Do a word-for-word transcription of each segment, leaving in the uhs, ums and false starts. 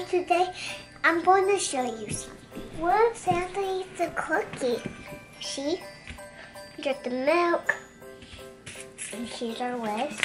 today I'm going to show you something. What if Santa eats a cookie? See? Get the milk. And here's our list.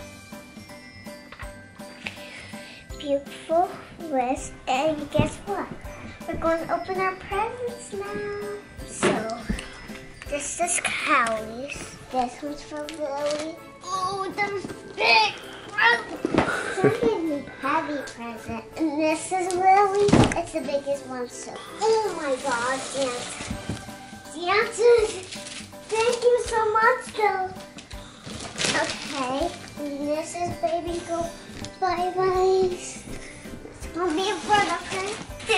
Beautiful list. And guess what? We're going to open our presents now. So, this is Callie's. This one's for Lily. Oh, those big presents. So gave me heavy present. And this is Lily. It's the biggest one. So, oh my God, Santa. Santa, thank you so much, though. Okay, and this is baby go bye-byes. It's gonna be a bird, okay?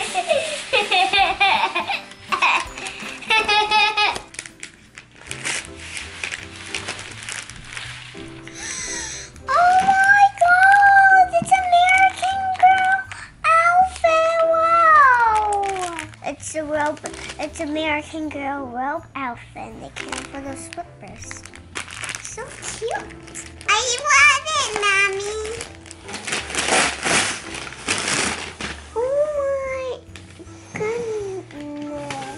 Oh my God! It's American Girl outfit! Wow! It's a robe. It's American Girl robe outfit. And they came for those slippers. So cute. I love it, Mommy. Oh my goodness.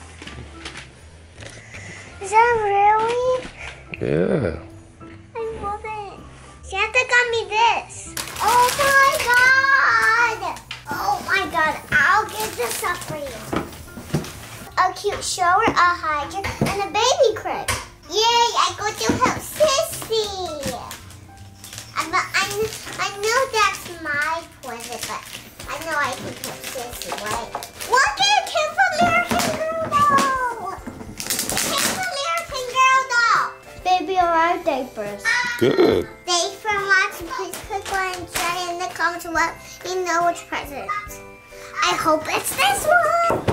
Is that really? Yeah. I love it. Santa got me this. Oh my God. Oh my God. I'll give this up for you. A cute shower, a hydrant, and a baby crib. Yay, I go to help Sissy. I, but I, I know that's my present, but I know I can help Sissy, right? Look, it came from American Girl doll. It came from American Girl doll. Baby, alright, diapers. Good. Thanks for watching. Please click on and share in the comments to let me know which present. I hope it's this one.